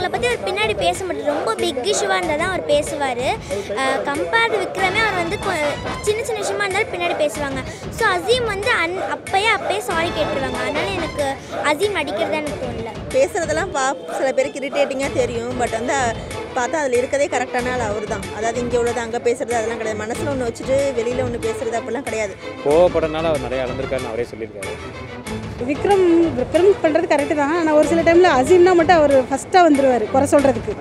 அவங்கள பற்றி அவர் பின்னாடி பேச மாட்டார். ரொம்ப பிக் இஷ்யூவாக இருந்தால் தான் அவர் பேசுவார். கம்பேர்டு விக்ரமே அவர் வந்து சின்ன சின்ன விஷயமா இருந்தாலும் பின்னாடி பேசுவாங்க. ஸோ அசீம் வந்து அப்பயே சாரி கேட்டுருவாங்க. அதனால் எனக்கு அசீம் நடிக்கிறதா எனக்கு தோணல. பேசுகிறதெல்லாம் சில பேருக்கு இரிட்டேட்டிங்காக தெரியும். பட் வந்து பார்த்தா அதில் இருக்கதே கரெக்டான ஆள் அவர் தான். அதாவது இங்கே உள்ளது அங்கே பேசுகிறது அதெல்லாம் கிடையாது. மனசில் ஒன்று வச்சுட்டு வெளியில் ஒன்று பேசுகிறது அப்படிலாம் கிடையாது. கோவப்படுறதுனால அவர் நிறைய இழந்திருக்காருன்னு அவரே சொல்லியிருக்காரு. விக்ரம் பண்ணுறது கரெக்டு தான். ஆனால் ஒரு சில டைமில் அசீம்னா மட்டும் அவர் ஃபஸ்ட்டாக வந்துடுவார் குறை சொல்கிறதுக்கு.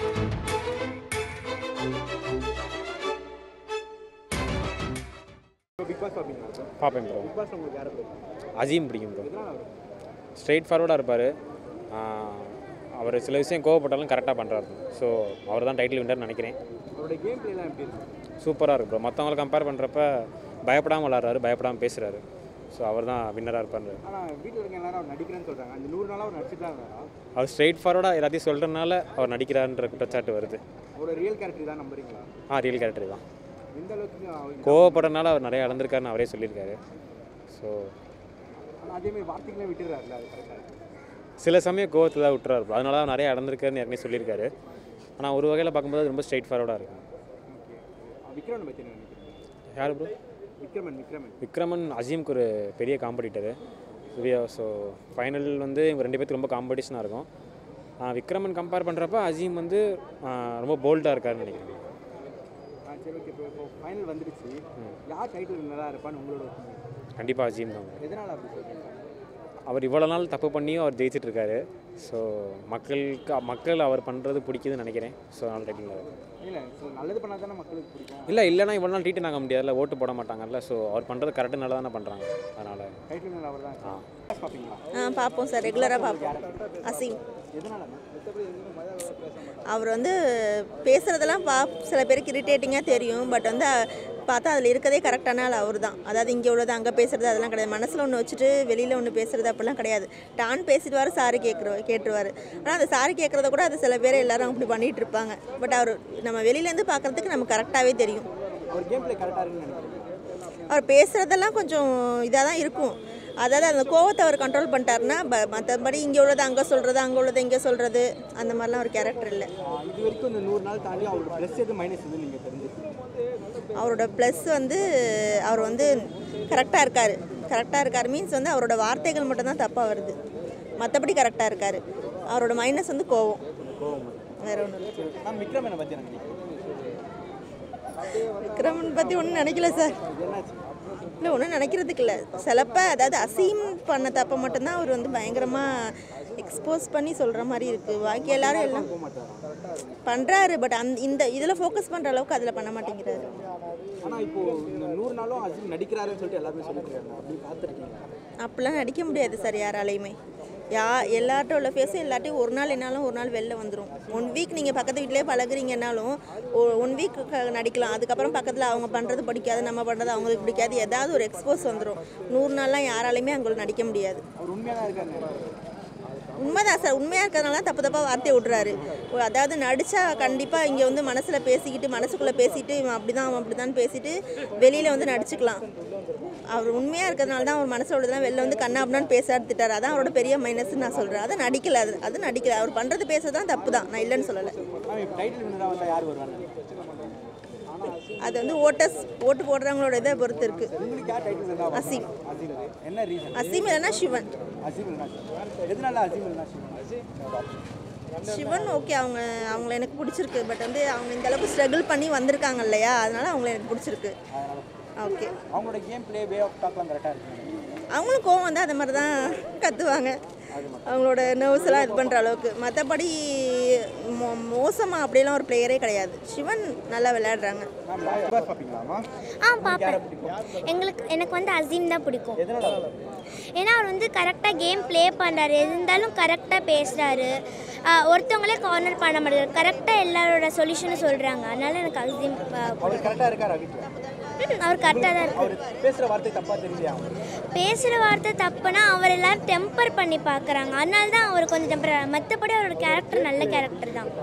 பார்ப்பேன் ப்ரோ. அசீம் பிடிக்கும் ப்ரோ. ஸ்ட்ரெயிட் ஃபார்வர்டாக இருப்பார். அவர் சில விஷயம் கோவப்பட்டாலும் கரெக்டாக பண்ணுறாரு. ஸோ அவர் தான் டைட்டில் வின்னர்னு நினைக்கிறேன். சூப்பராக இருக்கு ப்ரோ. மற்றவங்களை கம்பேர் பண்ணுறப்ப பயப்படாமல் விளாட்றாரு, பயப்படாமல் பேசுகிறாரு. ஸோ அவர் தான் வின்னராக இருப்பார். அவர் ஸ்ட்ரெயிட் ஃபார்வர்டாக எல்லாத்தையும் சொல்கிறதுனால அவர் நடிக்கிறாருன்ற குற்றச்சாட்டு வருது. ரியல் கேரக்டர் தான். கோவப்படுறதுனால அவர் நிறைய இழந்திருக்காருன்னு அவரே சொல்லியிருக்காரு. ஸோ சில சமயம் கோவத்தில் தான் விட்டுறாரு. அதனால தான் நிறைய இழந்திருக்காருன்னு ஏற்கனவே சொல்லியிருக்காரு. ஆனால் ஒரு வகையில் பார்க்கும்போது ரொம்ப ஸ்ட்ரெயிட் ஃபார்வர்டாக இருக்கும். யார் ப்ரோ? விக்ரமன் அசீமுக்கு ஒரு பெரிய காம்படிட்டரு. ஸோ ஃபைனல் வந்து இவங்க 2 பேருக்கு ரொம்ப காம்படிஷனாக இருக்கும். விக்ரமன் கம்பேர் பண்ணுறப்ப அசீம் வந்து ரொம்ப போல்டாக இருக்காருன்னு நினைக்கிறேன். கண்டிப்பாக அசீம் தான். அவர் இவ்வளோ நாள் தப்பு பண்ணியும் அவர் ஜெயிச்சிட்ருக்காரு. ஸோ மக்கள் அவர் பண்ணுறது பிடிக்குதுன்னு நினைக்கிறேன். ஸோ அதனால் டைட்டில் இல்லைன்னா இவ்வளோ நாள் ட்ரீட் ஆக முடியாதுல்ல, ஓட்டு போட மாட்டாங்கல்ல. ஸோ அவர் பண்ணுறது கரெக்டு நல்லா தானே பண்ணுறாங்க. அதனால் பார்ப்போம் சார், ரெகுலராக பார்ப்போம். அசீம் அவர் வந்து பேசுகிறதெல்லாம் சில பேருக்கு இரிட்டேட்டிங்காக தெரியும். பட் வந்து பார்த்தா அதில் இருக்கதே கரெக்டான ஆள் அவர் தான். அதாவது இங்கே உள்ளது அங்கே பேசுகிறது அதெல்லாம் கிடையாது. மனசில் ஒன்று வச்சுட்டு வெளியில் ஒன்று பேசுகிறது அப்படிலாம் கிடையாது. டான் பேசிடுவார், சாரி கேட்டுருவார். ஆனால் அந்த சாரி கேட்குறத கூட அது சில பேர் எல்லாரும் அப்படி பண்ணிகிட்டு இருப்பாங்க. பட் அவர் நம்ம வெளியிலேருந்து பார்க்குறதுக்கு நமக்கு கரெக்டாகவே தெரியும். அவர் பேசுகிறதெல்லாம் கொஞ்சம் இதாக தான் இருக்கும். அதாவது அந்த கோவத்தை அவர் கண்ட்ரோல் பண்ணிட்டாருன்னா மற்றபடி இங்கே உள்ளது அங்கே சொல்கிறது, அங்கே உள்ளது இங்கே சொல்கிறது அந்த மாதிரிலாம் ஒரு கேரக்டர் இல்லை. அவரோட ப்ளஸ் வந்து அவர் வந்து கரெக்டாக இருக்கார் மீன்ஸ் வந்து அவரோட வார்த்தைகள் மட்டும்தான் தப்பாக வருது. மற்றபடி கரெக்டாக இருக்கார். அவரோட மைனஸ் வந்து கோவம், வேற ஒன்று. விக்ரமன் பற்றி ஒன்றும் நினைக்கல சார். இல்லை, ஒன்றும் நினைக்கிறதுக்கு இல்லை. சிலப்போ அதாவது அசீம் பண்ண தப்பை மட்டும்தான் அவர் வந்து பயங்கரமாக எக்ஸ்போஸ் பண்ணி சொல்கிற மாதிரி இருக்குது. பாக்கி எல்லாரும் எல்லாம் பண்ணுறாரு. பட் இந்த இதில் ஃபோக்கஸ் பண்ணுற அளவுக்கு அதில் பண்ண மாட்டேங்கிறாரு. அப்படிலாம் நடிக்க முடியாது சார் யாராலையுமே. எல்லார்ட்டும் உள்ள ஃபேஸும் எல்லாட்டையும் ஒரு நாள் என்னாலும் ஒரு நாள் வெளில வந்துடும். 1 வீக் நீங்கள் பக்கத்து வீட்டிலே பழகுறீங்கன்னாலும் 1 வீக் நடிக்கலாம். அதுக்கப்புறம் பக்கத்தில் அவங்க பண்ணுறது பிடிக்காது, நம்ம பண்ணுறது அவங்களுக்கு பிடிக்காது, ஏதாவது ஒரு எக்ஸ்போஸ் வந்துடும். 100 நாள்லாம் யாராலையுமே அவங்களுக்கு நடிக்க முடியாது. உண்மைதான் சார். உண்மையாக இருக்கிறதுனால தப்பாக வார்த்தையை விட்றாரு. அதாவது நடித்தா கண்டிப்பாக இங்கே வந்து மனசில் பேசிக்கிட்டு மனசுக்குள்ளே பேசிட்டு இவன் அப்படிதான் பேசிட்டு வெளியில் வந்து நடிச்சுக்கலாம். அவர் உண்மையாக இருக்கிறதுனால தான் அவர் மனசில் உள்ளதெல்லாம் வெளில வந்து கண்ணா அப்படின்னு பேச எடுத்துட்டார். அதான் அவரோட பெரிய மைனஸ்ன்னு நான் சொல்கிறேன். அது நடிக்கல. அவர் பண்ணுறது பேசுறது தான் தப்பு தான், நான் இல்லைன்னு சொல்லலை. அது வந்து ஓட்டு போடுறவங்களோட இதை பொறுத்து இருக்கு. அசீம் இல்லைன்னா சிவன் ஓகே. அவங்கள எனக்கு பிடிச்சிருக்கு. பட் வந்து அவங்க இந்த அளவுக்கு ஸ்ட்ரகிள் பண்ணி வந்திருக்காங்க இல்லையா, அதனால அவங்கள எனக்கு பிடிச்சிருக்கு. ஓகே, அவங்களோட கேம் ப்ளே வே ஆஃப் டாக்லாம் கரெக்டாக இருக்கு. அவங்களும் கோவம் வந்து அந்த மாதிரி தான் கத்துவாங்க. அவங்களோட நர்வ்ஸ் எல்லாம் இது பண்ணுற அளவுக்கு. மற்றபடி மோசமாக அப்படியெல்லாம் ஒரு பிளேயரே கிடையாது. சிவன் நல்லா விளையாடுறாங்க. பார்ப்பேன். எனக்கு வந்து அசீம் தான் பிடிக்கும். ஏன்னா அவர் வந்து கரெக்டாக கேம் ப்ளே பண்ணுறாரு. எது இருந்தாலும் கரெக்டாக பேசுகிறாரு. ஒருத்தவங்களே கார்னர் பண்ண மாட்டேங்கிறார். கரெக்டாக எல்லாரோட சொல்யூஷனும் சொல்கிறாங்க. அதனால எனக்கு அசீம் அவர் கரெக்டாக தான் இருக்கார். பேசுகிற வார்த்தை தப்புனா அவர் எல்லாரும் டெம்பர் பண்ணி பார்க்குறாங்க. அதனால தான் அவர் கொஞ்சம் டெம்பர். மற்றபடி அவரோட கேரக்டர் நல்ல கேரக்டர் தான்.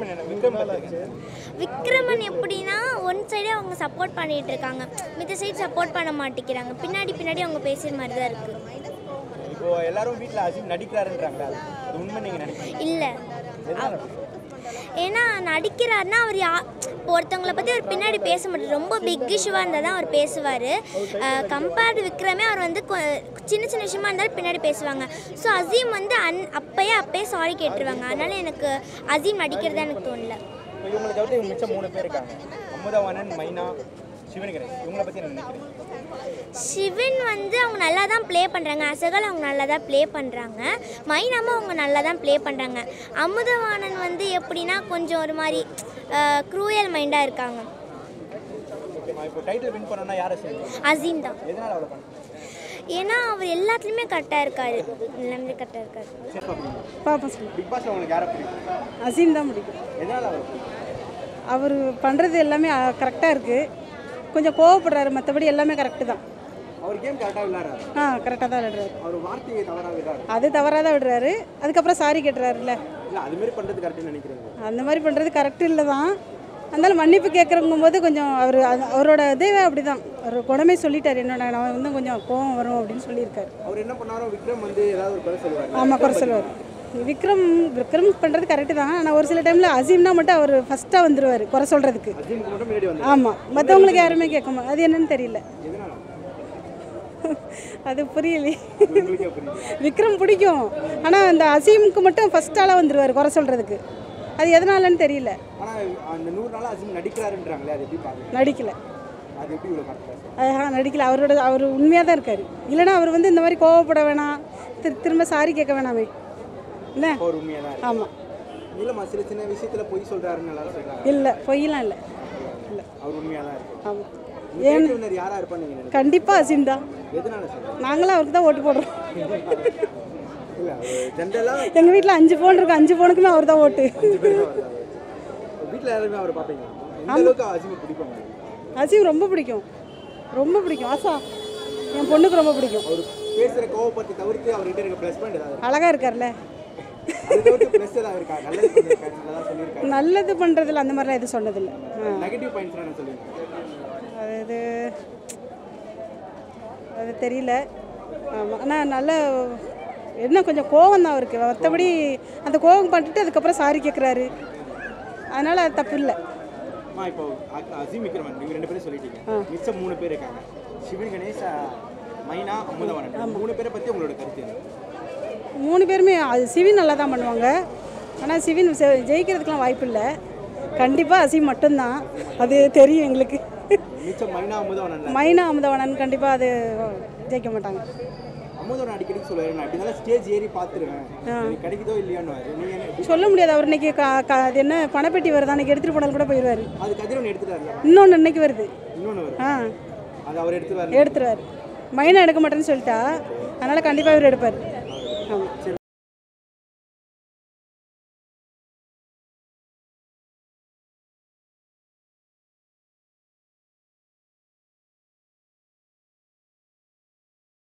விக்ரமன் எப்படின்னா ஒன் சைடே அவங்க சப்போர்ட் பண்ணிகிட்டு இருக்காங்க, மித்த சைடு சப்போர்ட் பண்ண மாட்டேங்கிறாங்க. பின்னாடி அவங்க பேசுகிற மாதிரி தான் இருக்குது. இல்லை, ஏன்னா நடிக்கிறாருன்னா அவர் ஒருத்தவங்களை பற்றி அவர் பின்னாடி பேச மாட்டார். ரொம்ப பிக் இஷ்யூவாக இருந்தால் தான் அவர் பேசுவார். கம்பேர்டு விக்ரமே அவர் வந்து சின்ன சின்ன விஷயமா இருந்தாலும் பின்னாடி பேசுவாங்க. ஸோ அசீம் வந்து அப்பயே சாரி கேட்டுருவாங்க. அதனால் எனக்கு அசீம் நடிக்கிறதா எனக்கு தோணல. இவங்களை தவிர்த்து இவங்க மிச்சம் 3 பேர் இருக்காங்க. அமுதவாணன், மைனா, சிவன் கணேஷ். இவங்களை பற்றி என்ன நினைக்கிறீங்க? சிவன் வந்து அவங்க நல்லா தான் ப்ளே பண்ணுறாங்க. அசகல் அவங்க நல்லா தான் ப்ளே பண்ணுறாங்க. மைனாமும் அவங்க நல்லா தான் ப்ளே பண்ணுறாங்க. அமுதவாணன் வந்து எப்படின்னா கொஞ்சம் ஒரு மாதிரி க்ரூயல் மைண்டாக இருக்காங்க. இப்போ டைட்டில் வின் பண்ணணும்னா யாரை சொல்லுவீங்க? அசீம் தான். எதனால் அவ்வளோ பண்ணுறீங்க? ஏன்னா அவர் எல்லாத்துலேயுமே கரெக்டாக இருக்கார். எல்லாமே கரெக்டாக இருக்கார். பாப்பா சொல்லு. பிக் பாஸ்ல உங்களுக்கு யாரை பிடிக்கும்? அசீம் தான் பிடிக்கும். எதனால் அவர் பிடிக்கும்? அவர் பண்ணுறது எல்லாமே கரெக்டாக இருக்குது. கொஞ்சம் கோவப்படுறாரு, மற்றபடி எல்லாமே கரெக்டு தான். அவர் கேம் கரெக்டாக விளையாடுறாரு. கரெக்டாக தான் விடுறாரு. அவர் வார்த்தையை தவறாக விடுறாரு. அது தவறாக தான் விடுறாரு. அதுக்கப்புறம் சாரி கேட்டுறாருல்ல. இல்லை அதுமாரி பண்ணுறது கரெக்டுன்னு நினைக்கிறீங்க? அந்த மாதிரி பண்ணுறது கரெக்டு இல்லை தான். அதனால மன்னிப்பு கேட்குறங்கும் போது கொஞ்சம் அவரோட இதே அப்படி தான். அவர் குணமே சொல்லிட்டார். என்னோட நான் வந்து கொஞ்சம் கோவம் வரும் அப்படின்னு சொல்லியிருக்காரு. அவர் என்ன பண்ணாரோ விக்ரம் வந்து ஏதாவது ஒரு குறை சொல்லுவார். ஆமாம், குறை சொல்லுவார். விக்ரம் பண்ணுறது கரெக்டு தான். ஆனால் ஒரு சில டைமில் அசீம்னா மட்டும் அவர் ஃபஸ்ட்டாக வந்துடுவார் குறை சொல்கிறதுக்கு. அசீமுக்கு மட்டும் முன்னாடி வந்து ஆமாம், மற்றவங்களுக்கு யாருமே கேட்க அது என்னன்னு தெரியல. எதனால்? அது புரியலையே. உங்களுக்கே புரியுது. விக்ரம் பிடிக்கும், ஆனால் அந்த அசீமுக்கு மட்டும் ஃபஸ்ட்டாலாம் வந்துடுவார் குறை சொல்கிறதுக்கு. அது எதனாலன்னு தெரியல. ஆனால் அந்த 100 நாளாக அசீம் நடிக்கிறாருன்றாங்களே, அது எப்படி பார்க்குறீங்க? நடிக்கல. அது எப்படி இவ்வளோ கரெக்டாக? நடிக்கல. அவர் உண்மையாக தான் இருக்கார். இல்லைனா அவர் வந்து இந்த மாதிரி கோவப்பட வேணாம், திரும்ப சாரி கேட்க வேணாமே. இல்லை, அவர் உண்மையாக தான். ஆமாம். இல்லைம்மா, சில சின்ன விஷயத்தில் பொய் சொல்கிறாருன்னு எல்லாரும் சொல்கிறாங்க. இல்லை, பொய்யெல்லாம் இல்லை. இல்லை, அவர் உண்மையாக தான் இருக்கு. ஆமாம். ஏன் யாராக இருப்பான்னு நீங்கள் நினைக்கிறீங்க? கண்டிப்பாக அசீம் தான். எதனால சொல்கிறீங்க? நாங்களாம் அவருக்கு தான் ஓட்டு போடுறோம். இல்லை, ஜென்ரலாக எங்கள் வீட்டில் 5 ஃபோன் இருக்கும். 5 ஃபோனுக்குமே அவர் தான் ஓட்டு. வீட்டில் யாருமே அவர் பார்ப்பீங்க. எந்த அளவுக்கு அசீமை பிடிக்கும்? அசீம் ரொம்ப பிடிக்கும், ரொம்ப பிடிக்கும். ஆசா என் பொண்ணுக்கு ரொம்ப பிடிக்கும். அவர் பேசுகிற கோவப்பத்தை தவிர்த்து அவர்கிட்ட இருக்க ப்ளஸ் பாயிண்ட் ஏதாவது? அழகாக இருக்கார்ல. அது தவிர்த்து ப்ளஸ் ஏதாவது இருக்கா? நல்லது பண்ணியிருக்காரு, நல்லா சொல்லியிருக்காரு. நல்லது பண்ணுறதில்ல, அந்த மாதிரிலாம் எதுவும் சொன்னதில்லை. நெகட்டிவ் பாயிண்ட்ஸ் என்ன சொல்லியிருக்காரு? அது தெரியல. ஆமாம், ஆனால் நல்ல என்ன கொஞ்சம் கோவம் தான் அவருக்கு. மற்றபடி அந்த கோவம் பண்ணிட்டு அதுக்கப்புறம் சாரி கேட்குறாரு. அதனால் அது தப்பு இல்லை. இப்போ அசீம் விக்ரமன் நீங்கள் 2 பேரும் சொல்லிட்டீங்க. மிச்சம் 3 பேர் இருக்காங்க. சிவன் கணேஷ், மைனா, அமுதவாணன். 3 பேரை பற்றி உங்களோட கருத்து என்ன? 3 பேருமே சிவின் நல்லா தான் பண்ணுவாங்க. ஆனால் சிவின் ஜெயிக்கிறதுக்கெலாம் வாய்ப்பு இல்லை. கண்டிப்பாக அசீம் மட்டும்தான். அது தெரியும் எங்களுக்கு. மிச்சம் மைனா, அமுதவாணன். மைனா, அமுதவாணன் கண்டிப்பாக அது ஜெயிக்க மாட்டாங்க. அமுதவாணன் அடிக்கடி சொல்லுவார், நான் அப்படினால ஸ்டேஜ் ஏறி பார்த்துருவேன், கிடைக்குதோ இல்லையான்னு. நீங்கள் சொல்ல முடியாது. அவர் இன்னைக்கு அது என்ன பணப்பெட்டி வருது, அன்றைக்கி எடுத்துகிட்டு போனாலும் கூட போயிடுவார். அது கதிரவன் எடுத்துட்டாரு. இன்னொன்று இன்னைக்கு வருது. இன்னொன்று வரும். அது அவர் எடுத்துருவார். எடுத்துருவார். மைனா எடுக்க மாட்டேன்னு சொல்லிட்டா, அதனால் கண்டிப்பாக இவர் எடுப்பார். ஆமாம்.